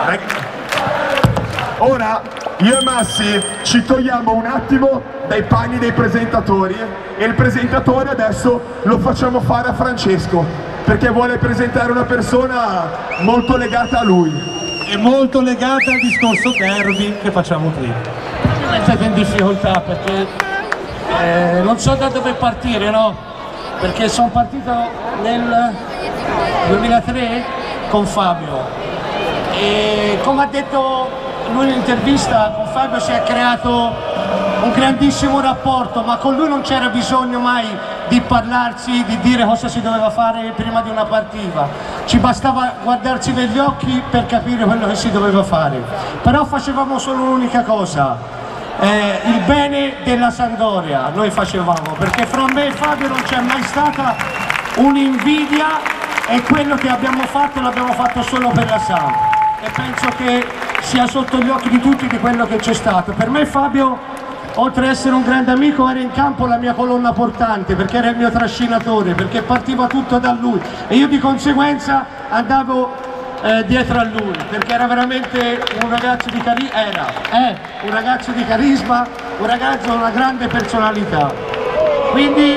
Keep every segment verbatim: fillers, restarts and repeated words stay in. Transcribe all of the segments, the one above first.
Ora io e Massi ci togliamo un attimo dai panni dei presentatori e il presentatore adesso lo facciamo fare a Francesco perché vuole presentare una persona molto legata a lui e molto legata al discorso derby che facciamo prima. Siete in difficoltà perché eh, non so da dove partire, no? Perché sono partito nel duemilatré con Fabio e come ha detto lui in intervista, con Fabio si è creato un grandissimo rapporto, ma con lui non c'era bisogno mai di parlarsi, di dire cosa si doveva fare prima di una partita, ci bastava guardarsi negli occhi per capire quello che si doveva fare, però facevamo solo un'unica cosa, eh, il bene della Sampdoria noi facevamo, perché fra me e Fabio non c'è mai stata un'invidia e quello che abbiamo fatto l'abbiamo fatto solo per la Samp e penso che sia sotto gli occhi di tutti di quello che c'è stato. Per me Fabio, oltre ad essere un grande amico, era in campo la mia colonna portante, perché era il mio trascinatore, perché partiva tutto da lui e io di conseguenza andavo eh, dietro a lui, perché era veramente un ragazzo di carisma, era, è un ragazzo di carisma, un ragazzo con una grande personalità. Quindi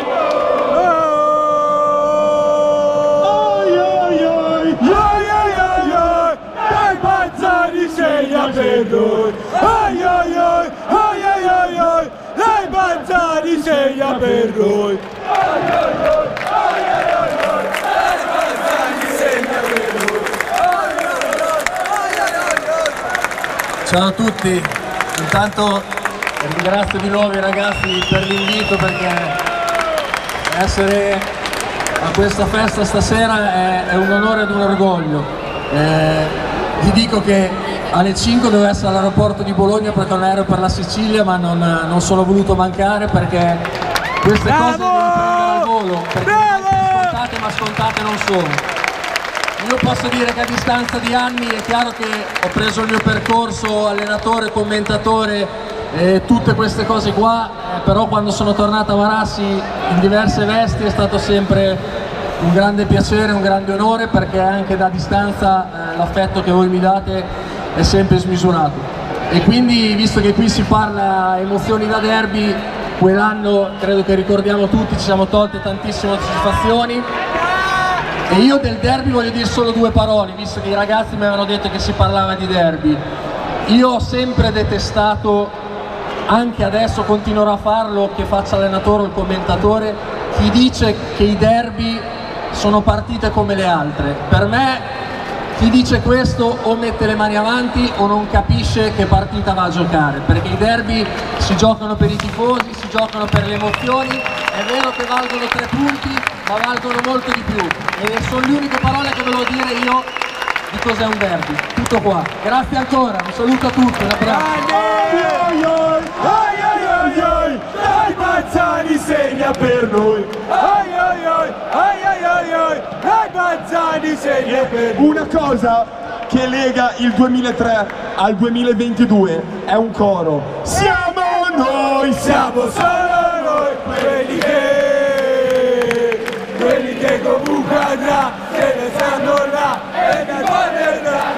segna per noi, ai ai ai, ai ai ai ai, dai Balzani segna per noi, ai ai ai, ai ai ai, dai Balzani segna per noi, ai ai ai, ai ai ai. Ciao a tutti, intanto ringrazio di nuovo i ragazzi per l'invito perché essere a questa festa stasera è, è un onore ed un orgoglio. Eh, vi dico che alle cinque dovevo essere all'aeroporto di Bologna perché ho un aereo per la Sicilia, ma non, non sono voluto mancare perché queste Bravo! cose devono prendere al volo, perché Bravo! sono scontate, ma scontate non sono. Io posso dire che a distanza di anni è chiaro che ho preso il mio percorso allenatore, commentatore e tutte queste cose qua, eh, però quando sono tornato a Marassi in diverse vesti è stato sempre un grande piacere, un grande onore, perché anche da distanza eh, l'affetto che voi mi date è sempre smisurato. E quindi, visto che qui si parla emozioni da derby, quell'anno credo che ricordiamo tutti, ci siamo tolte tantissime soddisfazioni e io del derby voglio dire solo due parole, visto che i ragazzi mi avevano detto che si parlava di derby. Io ho sempre detestato, anche adesso continuerò a farlo, che faccia allenatore o il commentatore, chi dice che i derby sono partite come le altre. Per me chi dice questo o mette le mani avanti o non capisce che partita va a giocare, perché i derby si giocano per i tifosi, si giocano per le emozioni, è vero che valgono tre punti, ma valgono molto di più e sono le uniche parole che volevo dire io di cos'è un derby. Tutto qua, grazie ancora, un saluto a tutti, un abbraccio. Dai Balzani segna per noi, ai ai ai, ai ai ai ai, dai Balzani segna per noi. Una cosa che lega il duemilatré al duemilaventidue è un coro. Siamo noi, siamo solo noi, quelli che, quelli che comunque andrà, se ne stanno là e da guardare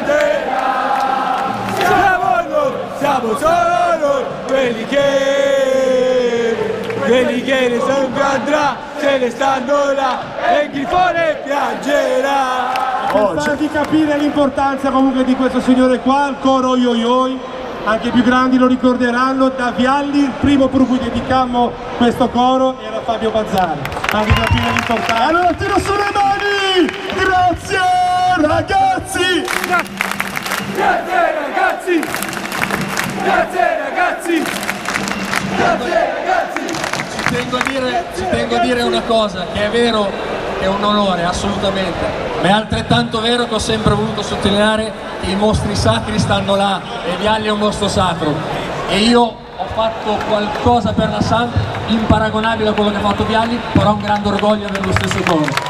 siamo noi, siamo solo noi, quelli che quelli che ne sono andrà, se ne stanno là e il grifone piangerà. Per oh, farvi capire l'importanza comunque di questo signore qua, il coro oi oi oi, anche i più grandi lo ricorderanno, da Vialli il primo per cui dedicammo questo coro era Fabio Balzani. Anche per capire l'importanza. Allora tiro su le mani! Grazie ragazzi! Grazie ragazzi! Grazie ragazzi! Grazie ragazzi! Ci tengo a dire, ci tengo a dire una cosa, che è vero che è un onore, assolutamente, ma è altrettanto vero che ho sempre voluto sottolineare che i mostri sacri stanno là e Vialli è un mostro sacro e io ho fatto qualcosa per la Samp imparagonabile a quello che ha fatto Vialli, però ho un grande orgoglio averlo stesso coro.